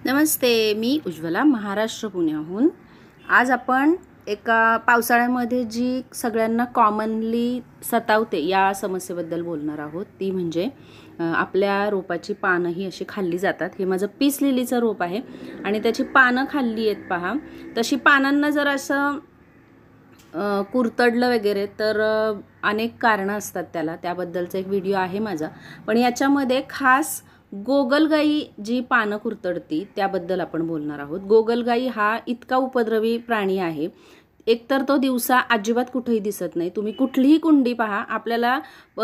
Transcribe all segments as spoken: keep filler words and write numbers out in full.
नमस्ते, मी उज्ज्वला महाराष्ट्र पुण्याहून। आज आपण एका पावसाळ्यामध्ये जी सगळ्यांना कॉमनली सतावते या समस्येबद्दल बोलणार आहोत। ती म्हणजे आपल्या रोपाची पानं ही अशी खाल्ली जातात। हे माझं पीस लिलीचं रोप आहे आणि त्याची पानं खाल्ली आहेत पहा। तशी पानांना जर असं कुरतडलं वगैरे तर अनेक कारणं असतात त्याला, त्याबद्दलचा एक व्हिडिओ आहे माझा। पण याच्यामध्ये खास गोगलगाई जी पानं कुरतडती त्याबद्दल आपण बोलणार आहोत। गोगलगाई हा इतका उपद्रवी प्राणी आहे, एकतर तो दिवसा अजिबात कुठेही दिसत नाही। तुम्ही कुठलीही कुंडी पहा, आपल्याला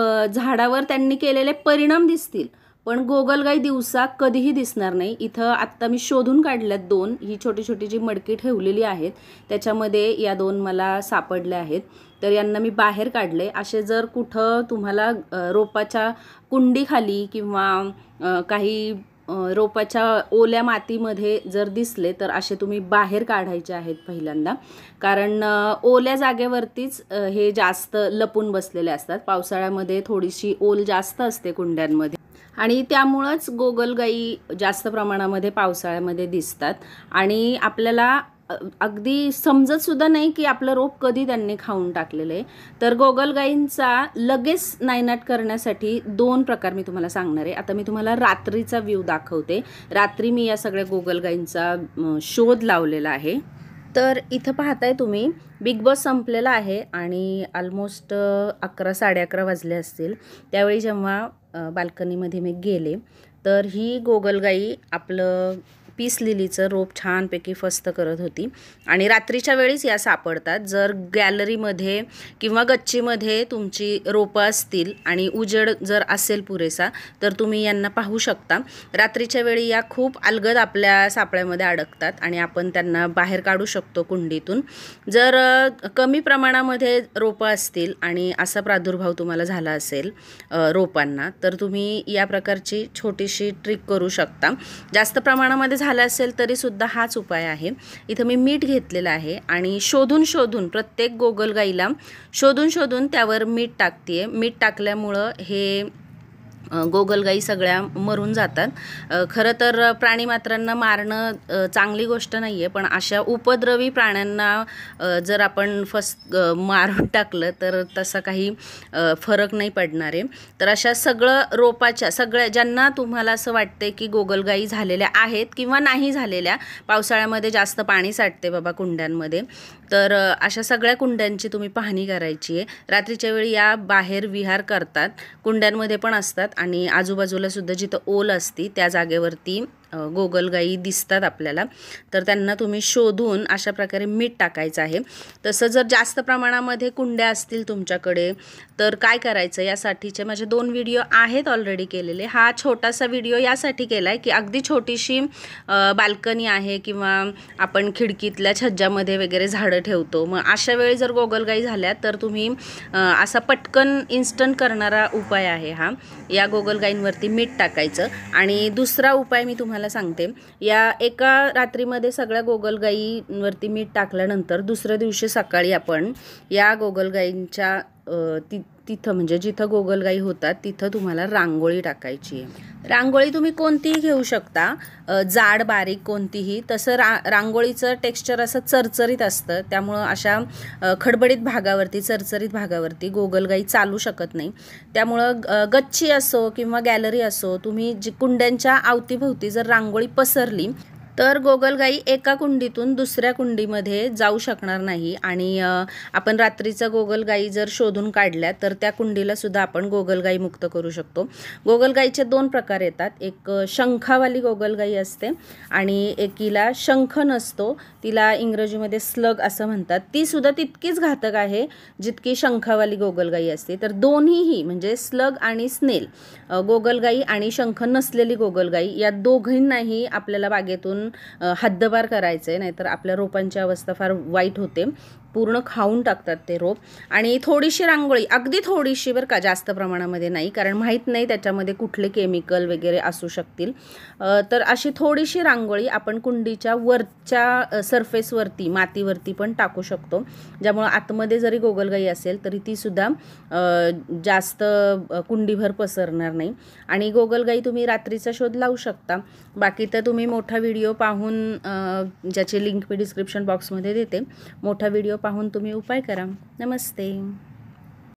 झाडावर त्यांनी केलेले परिणाम दिसतील, पण गोगलगाई दिवसा कधीही दिसणार नाही। इथं आत्ता मी शोधून काढल्यात दोन, ही छोटी छोटी जी मडकी ठेवलेली आहेत त्याच्यामध्ये या दोन मला सापडल्या आहेत। तर यांना मी बाहेर काढले। असे जर कुठं तुम्हाला रोपाच्या कुंडीखाली किंवा काही रोपाच्या ओल्या मातीमध्ये जर दिसले तर असे तुम्ही बाहेर काढायचे आहेत पहिल्यांदा, कारण ओल्या जागेवरतीच हे जास्त लपून बसलेले असतात। पावसाळ्यामध्ये थोडीशी ओल जास्त असते कुंड्यांमध्ये आणि त्यामुळेच गोगलगाई जास्त प्रमाणामध्ये पावसाळ्यामध्ये दिसतात आणि आपल्याला अगदी समजत सुद्धा नाही की आपलं रोप कधी त्यांनी खाऊन टाकलेलं आहे। तर गोगलगाईंचा लगेच नायनाट करण्यासाठी दोन प्रकार मी तुम्हाला सांगणार आहे। आता मी तुम्हाला रात्रीचा व्ह्यू दाखवते। रात्री मी या सगळ्या गोगलगाईंचा शोध लावलेला आहे। तर इथं पाहताय तुम्ही, बिग बॉस संपलेला आहे आणि ऑलमोस्ट अकरा साडे अकरा वाजले असतील। त्यावेळी जेव्हा बाल्कनीमध्ये मी गेले तर ही गोगलगाई आपलं पीस लिलीचं रोप छानपैकी फस्त करत होती आणि रात्रीच्या वेळीच या सापडतात। जर गॅलरीमध्ये किंवा गच्चीमध्ये तुमची रोपं असतील आणि उजेड जर असेल पुरेसा तर तुम्ही यांना पाहू शकता। रात्रीच्या वेळी या खूप अलगद आपल्या सापळ्यामध्ये अडकतात आणि आपण त्यांना बाहेर काढू शकतो कुंडीतून। जर कमी प्रमाणामध्ये रोपं असतील आणि असा प्रादुर्भाव तुम्हाला झाला असेल रोपांना तर तुम्ही या प्रकारची छोटीशी ट्रिक करू शकता। जास्त प्रमाणामध्ये झालं असेल तरी सुद्धा हाच उपाय आहे। इथं मी मीठ घेतलेलं आहे आणि शोधून शोधून प्रत्येक गोगलगाईला शोधून शोधून त्यावर मीठ टाकते। मीठ टाकल्यामुळं हे गोगलगाई सगळ्या मरून जातात। खरं तर प्राणीमात्रांना मारणं चांगली गोष्ट नाही आहे, पण अशा उपद्रवी प्राण्यांना जर आपण फस्त मारून टाकलं तर तसा काही फरक नाही पडणार आहे। तर अशा सगळं रोपाच्या सगळ्या ज्यांना तुम्हाला असं वाटते की गोगलगाई झालेल्या आहेत किंवा नाही झालेल्या, पावसाळ्यामध्ये जास्त पाणी साठते बाबा कुंड्यांमध्ये, तर अशा सगळ्या कुंड्यांची तुम्ही पाहणी करायची आहे। रात्रीच्या वेळी या बाहेर विहार करतात, कुंड्यांमध्ये पण असतात आणि आजूबाजूला सुद्धा जिथं ओल असती त्या जागेवरती गोगलगाई दिसतात आपल्याला। तर त्यांना तुम्ही शोधून अशा प्रकारे मीठ टाकायचं आहे। तसं जर जास्त प्रमाणामध्ये कुंड्या असतील तुमच्याकडे तर काय करायचं, यासाठीचे माझे दोन व्हिडिओ आहेत ऑलरेडी केलेले। हा छोटासा व्हिडिओ यासाठी केला आहे की अगदी छोटीशी बाल्कनी आहे किंवा आपण खिडकीतल्या छज्जामध्ये वगैरे झाडं ठेवतो, मग अशा वेळी जर गोगलगाई झाल्या तर तुम्ही असा पटकन इन्स्टंट करणारा उपाय आहे हा। या गोगलगाईंवरती मीठ टाकायचं आणि दुसरा उपाय मी तुम्हाला सांगते। या एका रात्रीमध्ये सगळ्या गोगलगाईंवरती मीठ टाकल्यानंतर दुसऱ्या दिवशी सकाळी आपण या गोगलगाईंच्या ति तिथं म्हणजे जिथं गोगलगाई होतात तिथं तुम्हाला रांगोळी टाकायची आहे। रांगोळी तुम्ही कोणतीही घेऊ शकता, जाड बारीक कोणतीही। तसं रा रांगोळीचं टेक्स्चर असं चरचरीत असतं, त्यामुळं अशा खडबडीत भागावरती चरचरीत भागावरती गोगलगाई चालू शकत नाही। त्यामुळं गच्ची असो किंवा गॅलरी असो, तुम्ही जी कुंड्यांच्या अवतीभोवती जर रांगोळी पसरली तर गोगलगाई एका कुंडीतून दुसऱ्या कुंडीमध्ये जाऊ शकणार नाही आणि आपण रात्रीचा गोगलगाई जर शोधून काढल्या तर त्या कुंडीला सुद्धा आपण गोगलगाई मुक्त करू शकतो। गोगलगाईचे दोन प्रकार येतात, एक शंखावाली गोगलगाई असते आणि एकीला शंख नसतो, तिला इंग्रजीमध्ये स्लग असं म्हणतात। ती सुद्धा तितकीच घातक आहे जितकी शंखावाली गोगलगाई असते। तर दोन्हीही म्हणजे स्लग आणि स्नेल, गोगलगाई आणि शंख नसलेली गोगलगाई, या दोघींनाही आपल्याला बागेतून हद्दपार करायचं आहे, नाहीतर आपल्या रोपांची अवस्था फार वाईट होते। पूर्ण खाऊन टाकतात ते रोप. आणि थोडीशी रांगोळी, अगदी थोडीशी बरं का, जास्त प्रमाणामध्ये नाही, कारण माहीत नाही त्याच्यामध्ये कुठले केमिकल वगैरे असू शकतील. तर अशी थोडीशी रांगोळी आपण कुंडीच्या वरच्या सरफेसवरती, मातीवरती पण टाकू शकतो, ज्यामुळं आतमध्ये जरी गोगलगाई असेल तरी तीसुद्धा जास्त कुंडीभर पसरणार नाही. आणि गोगलगाई तुम्ही रात्रीचा शोध लावू शकता. बाकी तर तुम्ही मोठा व्हिडिओ पाहून, ज्याची लिंक मी डिस्क्रिप्शन बॉक्समध्ये देते, मोठा व्हिडिओ पाहून तुम्ही उपाय करा. नमस्ते.